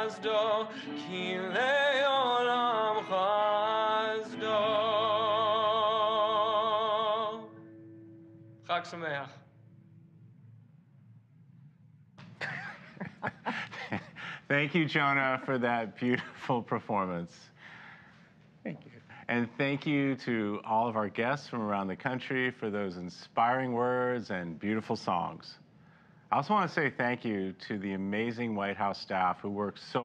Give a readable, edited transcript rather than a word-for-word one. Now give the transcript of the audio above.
חסדו, כי לעולם חסדו. חג שמח. Thank you, Jonah, for that beautiful performance. Thank you. And thank you to all of our guests from around the country for those inspiring words and beautiful songs. I also want to say thank you to the amazing White House staff who worked so